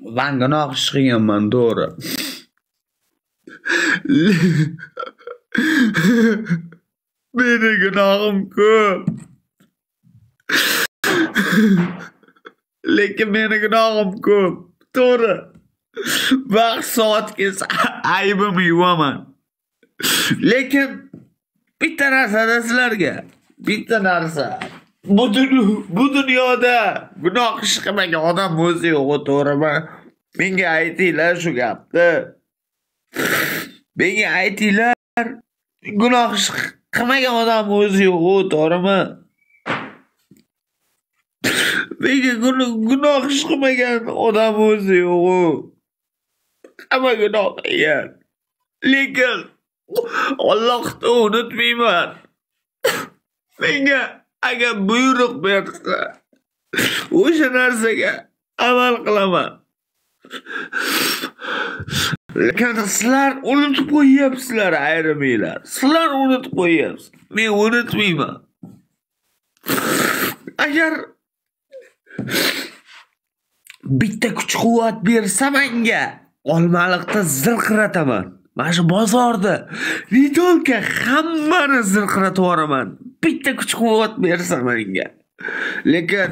Men gunoh ish qilganman, to'g'ri. Meni gunohim ko'p. Lekin meni gunohim ko'p. To'g'ri. Vaqt soat kelsa aybimni yuvaman. Lekin bitta narsada sizlarga, bitta narsa. Bu dunyoda gunoh ish qilmagan odam o'zi yo'q, to'g'rimi? Menga aytinglar shu gapni. Menga aytinglar, gunoh ish qilmagan odam o'zi yo'q, to'g'rimi? Menga gunoh ish qilmagan odam o'zi yo'q. Hamma gunoh qilgan. Lekin Allohni unutmayman. Menga agar buyruq bersa, o'sha narsaga amal qilaman. Lekin sizlar unutib qo'yyapsizlar, ayriminglar. Sizlar unutib qo'yyapsiz. Men unutmayman. Agar bitta kuch-quvvat bersa menga, Olmaliqda zirqirataman. Mana shu bozorda Vitolka hammani zirqiratib yuboraman. Bitta kuch-quvvat bersa menga. Lekin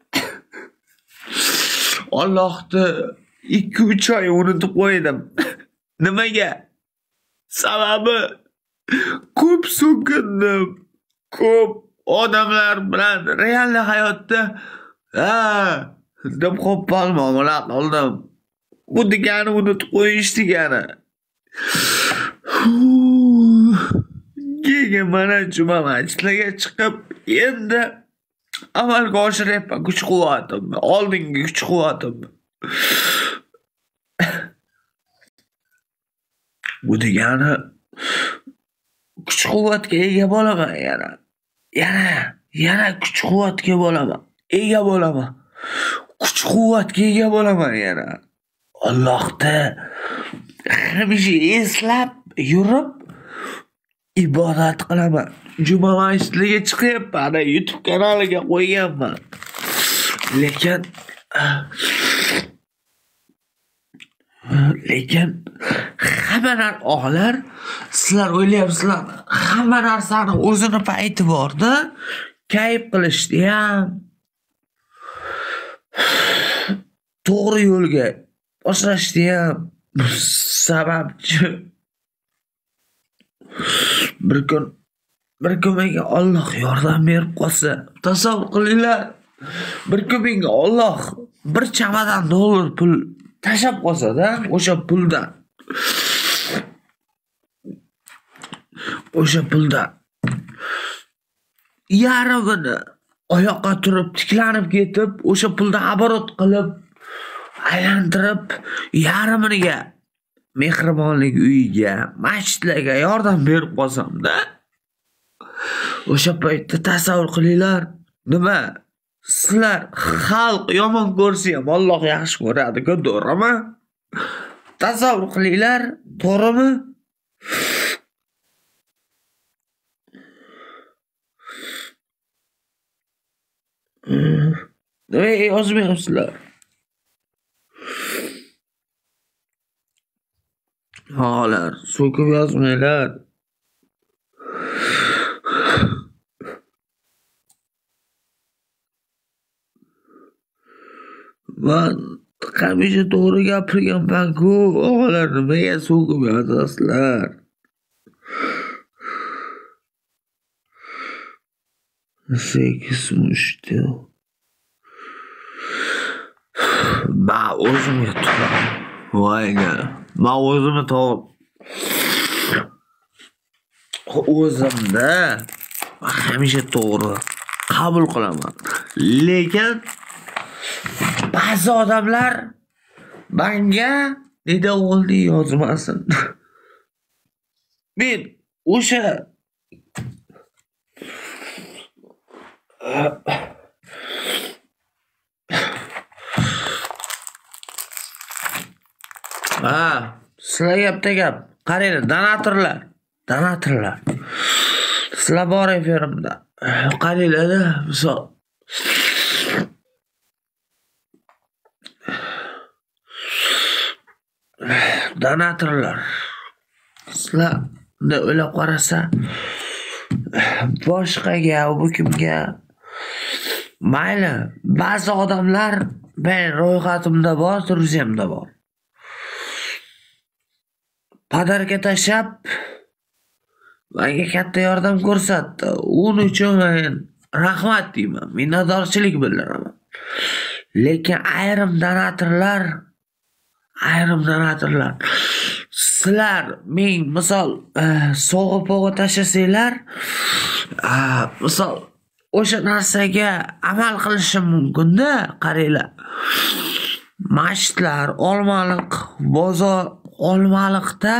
Allohni 2-3 oy unutib qo'ydim. Nimaga? Sababi ko'p so'kindim. Ko'p odamlar bilan real hayotda deb qo'pol muomala qildim. Bu degani unutib qo'yish degani. Keyin mana juma majlislarga chiqib, endi amalga oshiryapman kuch-quvvatimni, oldingi kuch-quvvatimni. Bu degani kuch-quvvatga ega bo'laman yana kuch-quvvatga bo'laman. Ega bo'laman. Kuch-quvvatga ega bo'laman yana. Allohni hamisha eslab yurib ibodat qilaman. Juma majlislarga chiqyapman, YouTube kanaliga qo'yganman. Lekin hamma og'lar, sizlar o'ylayapsizlar, hamma narsani o'zini payti borda, kayf qilishdi ham, to'g'ri yo'lga boshlashdi ham sababchi. Bir kun menga Alloh yordam berib qolsa, tasavvur qilinglar. Bir kun menga Alloh bir chamadan dollar pul tashab qolsa-da, o'sha puldan yarmini oyoqqa turib tiklanib ketib, o'sha puldan оборот qilib, aylantirib, yarminiga mehribonlik uyiga, masjidlarga yordam berib qolsam-da, o'sha paytda tasavvur qilinglar, nima? Sizlar xalq yomon ko'rsa ham Alloh yaxshi ko'radi-ku, to'g'rimi? Tasavvur qilinglar, to'g'rimi? Nima yozmayapsizlar? Holar, so'kib yozmanglar. Men hamisha to'g'ri gapirganman-ku, og'alar, nimaga so'kib yozasizlar? Sekizmushti. Ben o'zim yutdim. Voyga. Ben o'zimni o'zimda hamisha to'g'ri qabul qilaman. Lekin ba'zi odamlar menga nida o'g'ilni yozmasin. Men o'sha sizlar gap. Qaranglar, donatorlar. Sizlar bor efirimda. Qaranglar-da, misol. donatorlar. Sizlar o'ylab qarasa, boshqaga, bu kimga mayli, ba'zi odamlar men ro'yxatimda bor, turizmda bor. Padarka tashlab menga katta yordam ko'rsatdi. Uning uchun men rahmat deyman, minnatdorchilik bildiraman. Lekin ayrim donatorlar sizlar men misol sovg'a tashlasanglar, misol o'sha narsaga amal qilishim mumkin-da, qaranglar. Masjidlar, Olmaliq, bozor, Olmaliqda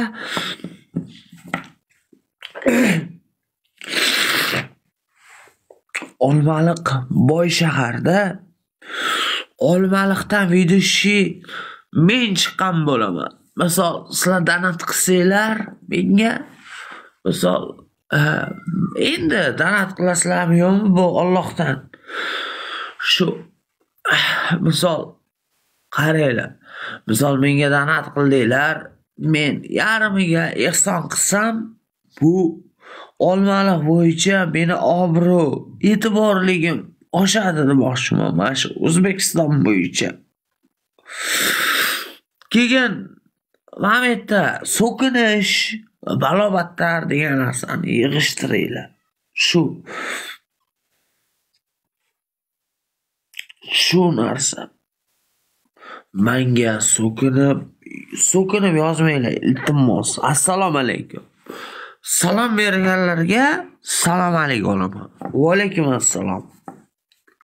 Olmaliq boy shaharda Olmaliqdan videoshi men chiqqan bo'laman. Misol sizlar donat qilsanglar menga, misol endi donat qilasizlarmi yo'qmi bu Allohdan. Shu misol qaranglar. Misol menga donat qildinglar, men yarmiga ehson qilsam, bu Olmaliq bo'yicha meni obro', e'tiborligim oshadi demoqchiman, mana shu O'zbekiston bo'yicha. Keyin mana yerda so'kinish, balobatlar degan narsani yig'ishtiringlar. Shu narsa. Menga so'kinib yozmanglar, iltimos. Assalomu alaykum. Salom berganlarga salom alaykum olaman. Va alaykum assalom.